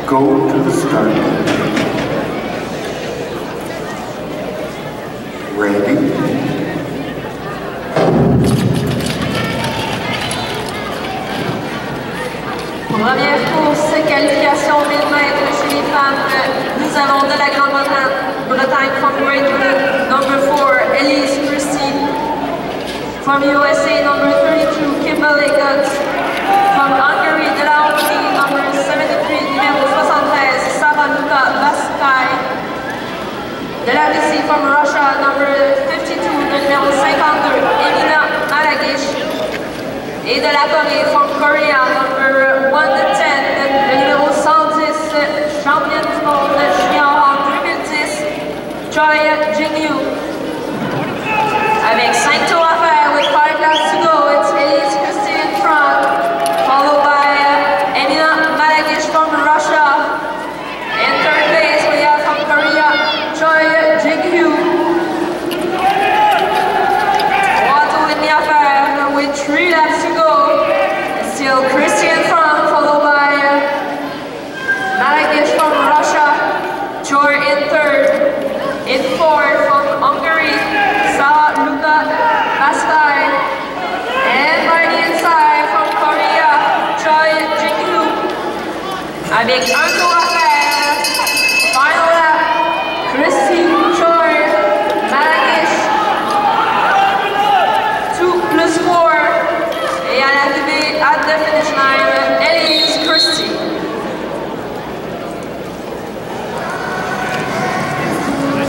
Go to the start. Ready? Première course, qualification 1000 mètres chez les femmes. Nous avons de la Grande-Bretagne from Great Britain, number 4, Elise Christine. From USA, number 32, Kimberly Guts. From Hungary, de la Hongrie, number 73, numéro 73, Savanuka Vaskai. De la Russie, from Russia, number 52, numéro 52, Emina Alagish. Et de la Corée,